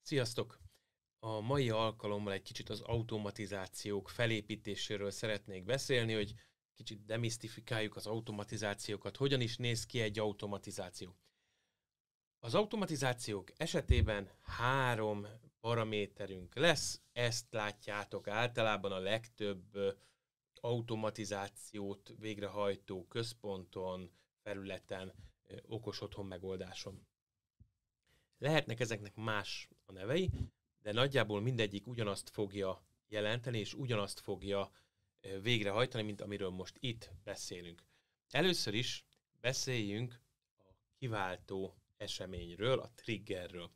Sziasztok! A mai alkalommal egy kicsit az automatizációk felépítéséről szeretnék beszélni, hogy kicsit demisztifikáljuk az automatizációkat. Hogyan is néz ki egy automatizáció? Az automatizációk esetében 3 paraméterünk lesz, ezt látjátok általában a legtöbb automatizációt végrehajtó központon, felületen, okos otthon megoldáson. Lehetnek ezeknek más a nevei, de nagyjából mindegyik ugyanazt fogja jelenteni, és ugyanazt fogja végrehajtani, mint amiről most itt beszélünk. Először is beszéljünk a kiváltó eseményről, a triggerről.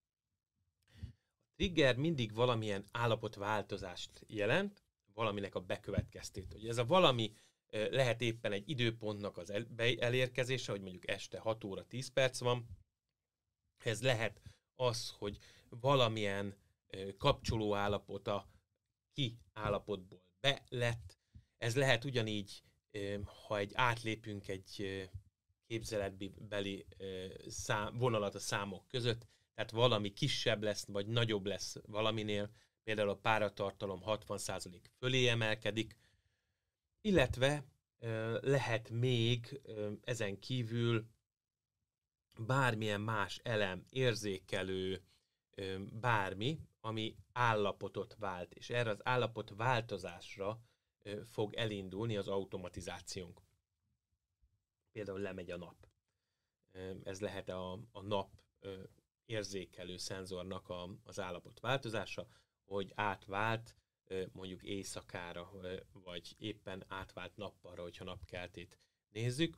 A trigger mindig valamilyen állapotváltozást jelent, valaminek a bekövetkeztét. Ugye ez a valami lehet éppen egy időpontnak az elérkezése, hogy mondjuk este 6 óra 10 perc van. Ez lehet az, hogy valamilyen kapcsoló állapota ki állapotból be lett. Ez lehet ugyanígy, ha átlépünk egy képzeletbeli vonalat a számok között, tehát valami kisebb lesz, vagy nagyobb lesz valaminél, például a páratartalom 60% fölé emelkedik, illetve lehet még ezen kívül bármilyen más elem, érzékelő, bármi, ami állapotot vált, és erre az állapot változásra fog elindulni az automatizációnk. Például lemegy a nap. Ez lehet a nap érzékelő szenzornak az állapot változása, hogy átvált mondjuk éjszakára, vagy éppen átvált nappalra, hogyha napkeltét nézzük.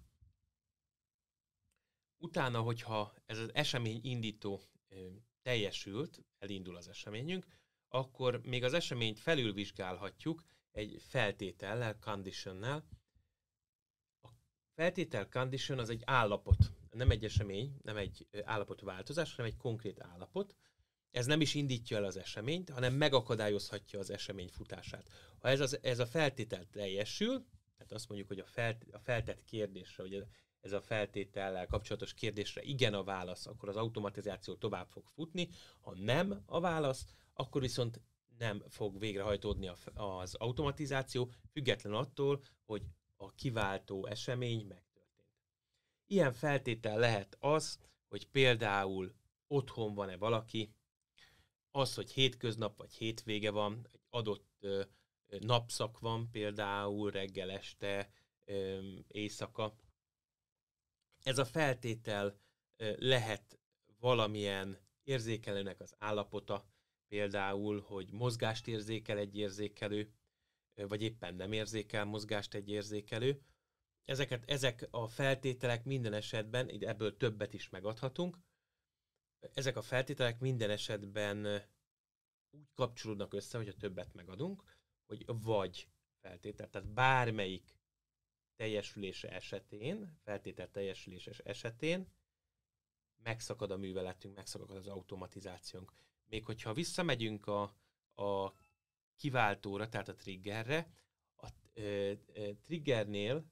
Utána, hogyha ez az esemény indító teljesült, elindul az eseményünk, akkor még az eseményt felülvizsgálhatjuk egy feltétellel, conditionnel. A feltétel condition az egy állapot, nem egy esemény, nem egy állapotváltozás, hanem egy konkrét állapot. Ez nem is indítja el az eseményt, hanem megakadályozhatja az esemény futását. Ha ez a feltétel teljesül, tehát azt mondjuk, hogy a feltett kérdésre, hogy ez a feltétellel kapcsolatos kérdésre igen a válasz, akkor az automatizáció tovább fog futni. Ha nem a válasz, akkor viszont nem fog végrehajtódni az automatizáció, független attól, hogy a kiváltó esemény megtörtént. Ilyen feltétel lehet az, hogy például otthon van-e valaki, az, hogy hétköznap vagy hétvége van, egy adott napszak van, például reggel, este, éjszaka. Ez a feltétel lehet valamilyen érzékelőnek az állapota, például, hogy mozgást érzékel egy érzékelő, vagy éppen nem érzékel mozgást egy érzékelő. Ezek a feltételek minden esetben, ebből többet is megadhatunk, ezek a feltételek minden esetben úgy kapcsolódnak össze, hogyha többet megadunk, hogy vagy feltétel, tehát bármelyik teljesülése esetén, feltétel teljesülése esetén megszakad a műveletünk, megszakad az automatizációnk. Még hogyha visszamegyünk a kiváltóra, tehát a triggerre, a triggernél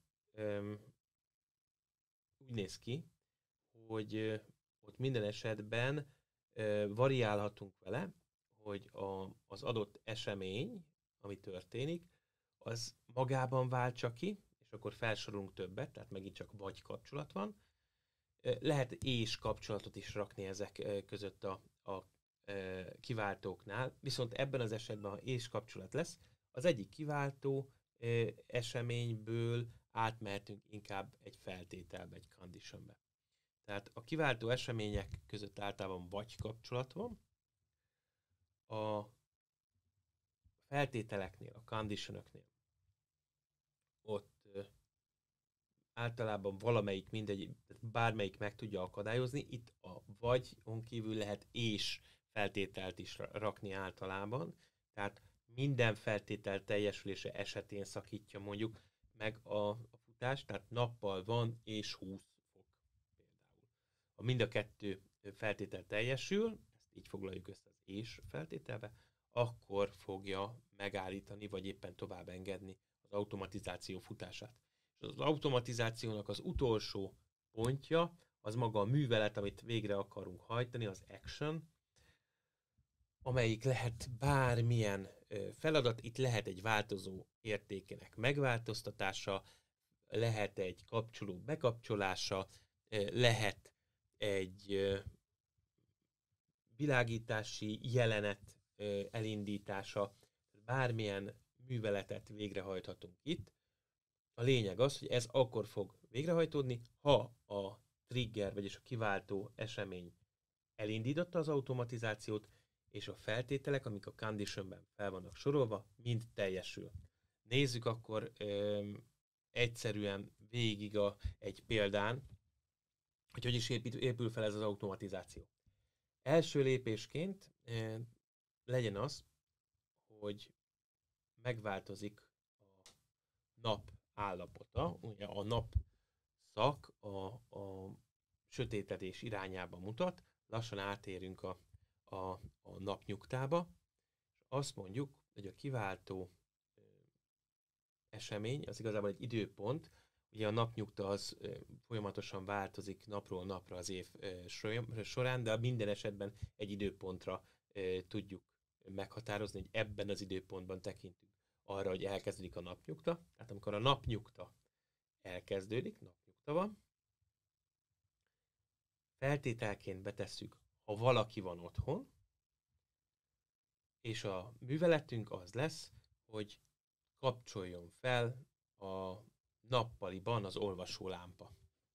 úgy néz ki, hogy ott minden esetben variálhatunk vele, hogy az adott esemény, ami történik, az magában váltsa ki, és akkor felsorolunk többet, tehát megint csak vagy kapcsolat van. Lehet és kapcsolatot is rakni ezek között a kiváltóknál, viszont ebben az esetben, ha és kapcsolat lesz, az egyik kiváltó eseményből átmehetünk inkább egy feltételbe, egy conditionbe. Tehát a kiváltó események között általában vagy kapcsolat van, a feltételeknél, a conditionoknél ott általában valamelyik, bármelyik meg tudja akadályozni, itt a vagy-on kívül lehet és feltételt is rakni általában, tehát minden feltétel teljesülése esetén szakítja mondjuk meg a futást, tehát nappal van és 20 fok például. Ha mind a kettő feltétel teljesül, ezt így foglaljuk össze az és feltételbe, akkor fogja megállítani, vagy éppen tovább engedni az automatizáció futását. És az automatizációnak az utolsó pontja, az maga a művelet, amit végre akarunk hajtani, az action. amelyik lehet bármilyen feladat, itt lehet egy változó értékének megváltoztatása, lehet egy kapcsoló bekapcsolása, lehet egy világítási jelenet elindítása, bármilyen műveletet végrehajthatunk itt. A lényeg az, hogy ez akkor fog végrehajtódni, ha a trigger, vagyis a kiváltó esemény elindította az automatizációt, és a feltételek, amik a conditionben fel vannak sorolva, mind teljesül. Nézzük akkor egyszerűen végig egy példán, hogy is épül fel ez az automatizáció. Első lépésként legyen az, hogy megváltozik a nap állapota, ugye a nap szak a sötétedés irányába mutat, lassan átérünk a napnyugtába, és azt mondjuk, hogy a kiváltó esemény, az igazából egy időpont, ugye a napnyugta az folyamatosan változik napról napra az év során, de minden esetben egy időpontra tudjuk meghatározni, hogy ebben az időpontban tekintünk arra, hogy elkezdődik a napnyugta. Tehát amikor a napnyugta elkezdődik, napnyugta van, feltételként betesszük, ha valaki van otthon, és a műveletünk az lesz, hogy kapcsoljon fel a nappaliban az olvasólámpa.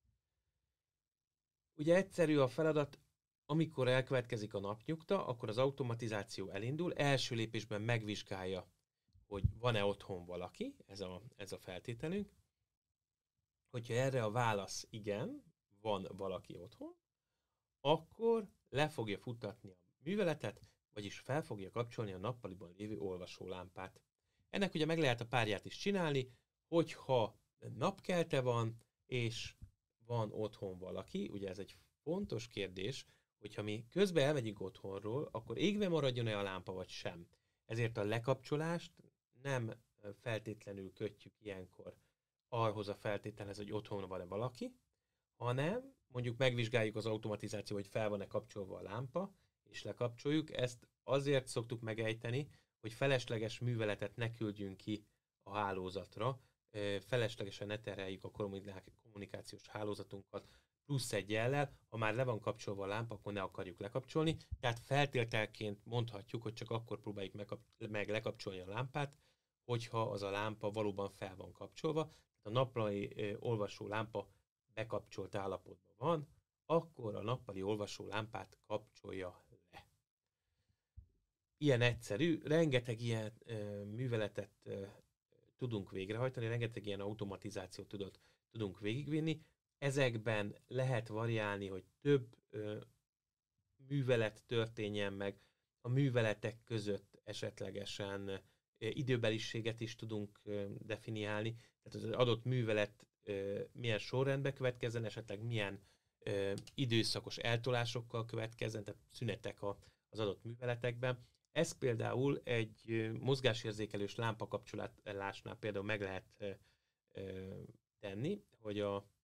Ugye egyszerű a feladat, amikor elkövetkezik a napnyugta, akkor az automatizáció elindul, első lépésben megvizsgálja, hogy van-e otthon valaki, ez a feltételünk. Hogyha erre a válasz igen, van valaki otthon, akkor le fogja futtatni a műveletet, vagyis fel fogja kapcsolni a nappaliban lévő olvasólámpát. Ennek ugye meg lehet a párját is csinálni, hogyha napkelte van, és van otthon valaki, ugye ez egy fontos kérdés, hogyha mi közben elmegyünk otthonról, akkor égve maradjon-e a lámpa, vagy sem. Ezért a lekapcsolást nem feltétlenül kötjük ilyenkor ahhoz a feltételhez, hogy otthon van-e valaki, hanem mondjuk megvizsgáljuk az automatizáció, hogy fel van-e kapcsolva a lámpa, és lekapcsoljuk. Ezt azért szoktuk megejteni, hogy felesleges műveletet ne küldjünk ki a hálózatra, feleslegesen ne terheljük a kommunikációs hálózatunkat plusz egy jellel, ha már le van kapcsolva a lámpa, akkor ne akarjuk lekapcsolni, tehát feltételként mondhatjuk, hogy csak akkor próbáljuk meg lekapcsolni a lámpát, hogyha az a lámpa valóban fel van kapcsolva, tehát a nappali olvasó lámpa bekapcsolt állapotban van, akkor a nappali olvasó lámpát kapcsolja le. Ilyen egyszerű, rengeteg ilyen műveletet tudunk végrehajtani, rengeteg ilyen automatizációt tudunk végigvinni. Ezekben lehet variálni, hogy több művelet történjen meg, a műveletek között esetlegesen időbeliséget is tudunk definiálni, tehát az adott művelet milyen sorrendben következzen, esetleg milyen időszakos eltolásokkal következzen, tehát szünetek az adott műveletekben. Ez például egy mozgásérzékelős lámpakapcsolásnál például meg lehet tenni, hogy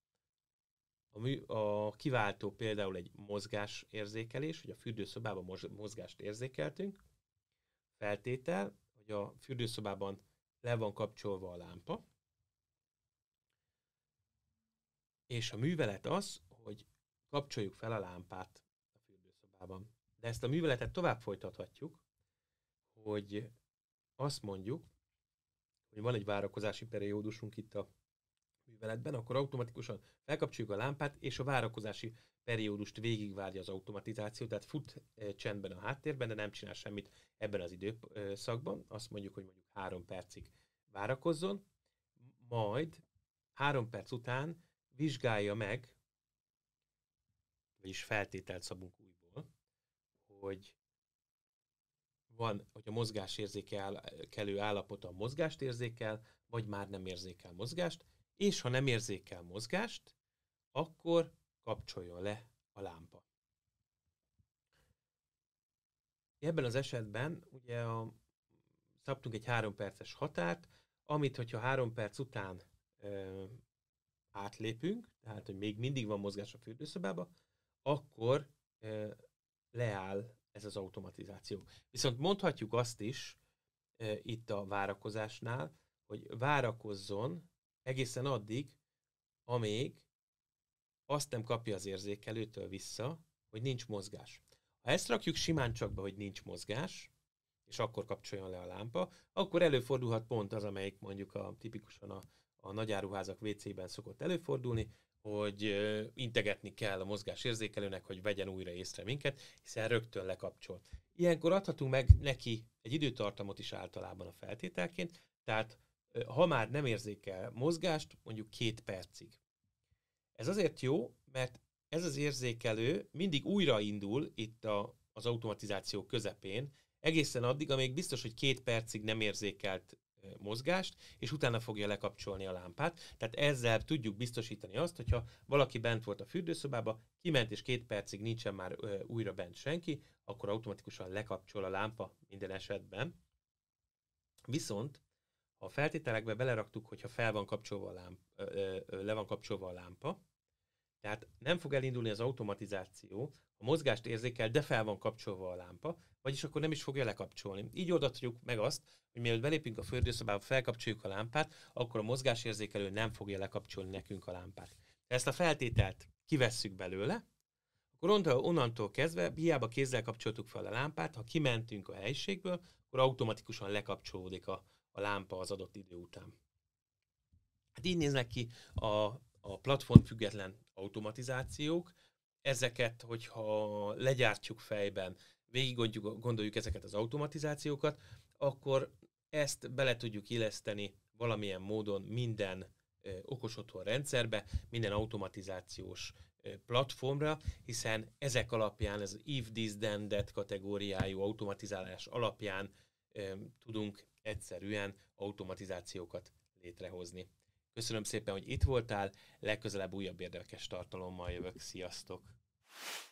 a kiváltó például egy mozgásérzékelés, hogy a fürdőszobában mozgást érzékeltünk. Feltétel, hogy a fürdőszobában le van kapcsolva a lámpa, és a művelet az, hogy kapcsoljuk fel a lámpát a fürdőszobában. De ezt a műveletet tovább folytathatjuk, hogy azt mondjuk, hogy van egy várakozási periódusunk itt a műveletben, akkor automatikusan felkapcsoljuk a lámpát, és a várakozási periódust végigvárja az automatizáció, tehát fut csendben a háttérben, de nem csinál semmit ebben az időszakban. Azt mondjuk, hogy mondjuk 3 percig várakozzon, majd 3 perc után vizsgálja meg, vagyis feltételt szabunk újból, hogy a mozgásérzékelő állapota a mozgást érzékel, vagy már nem érzékel mozgást, és ha nem érzékel mozgást, akkor kapcsoljon le a lámpa. Ebben az esetben ugye szabtunk egy 3 perces határt, amit hogyha 3 perc után átlépünk, tehát hogy még mindig van mozgás a fürdőszobában, akkor leáll ez az automatizáció. Viszont mondhatjuk azt is itt a várakozásnál, hogy várakozzon egészen addig, amíg azt nem kapja az érzékelőtől vissza, hogy nincs mozgás. Ha ezt rakjuk simán csak be, hogy nincs mozgás, és akkor kapcsoljon le a lámpa, akkor előfordulhat pont az, amelyik mondjuk tipikusan a nagyáruházak WC-ben szokott előfordulni, hogy integetni kell a mozgásérzékelőnek, hogy vegyen újra észre minket, hiszen rögtön lekapcsol. Ilyenkor adhatunk meg neki egy időtartamot is általában a feltételként, tehát ha már nem érzékel mozgást, mondjuk 2 percig. Ez azért jó, mert ez az érzékelő mindig újraindul itt az automatizáció közepén, egészen addig, amíg biztos, hogy 2 percig nem érzékelt mozgást, és utána fogja lekapcsolni a lámpát. Tehát ezzel tudjuk biztosítani azt, hogyha valaki bent volt a fürdőszobába, kiment és 2 percig nincsen már újra bent senki, akkor automatikusan lekapcsol a lámpa minden esetben. Viszont, ha a feltételekbe beleraktuk, hogyha fel van kapcsolva le van kapcsolva a lámpa, tehát nem fog elindulni az automatizáció, a mozgást érzékel, de fel van kapcsolva a lámpa, vagyis akkor nem is fogja lekapcsolni. Így oldhatjuk meg azt, hogy mielőtt belépünk a fürdőszobába, felkapcsoljuk a lámpát, akkor a mozgásérzékelő nem fogja lekapcsolni nekünk a lámpát. Ha ezt a feltételt kivesszük belőle, akkor onnantól kezdve, hiába kézzel kapcsoltuk fel a lámpát, ha kimentünk a helyiségből, akkor automatikusan lekapcsolódik a lámpa az adott idő után. Hát így néznek ki a platform független automatizációk. Ezeket, hogyha legyártjuk fejben, végig gondoljuk ezeket az automatizációkat, akkor ezt bele tudjuk illeszteni valamilyen módon minden okos otthon rendszerbe, minden automatizációs platformra, hiszen ezek alapján, ez if this then that kategóriájú automatizálás alapján tudunk egyszerűen automatizációkat létrehozni. Köszönöm szépen, hogy itt voltál, legközelebb újabb érdekes tartalommal jövök, sziasztok!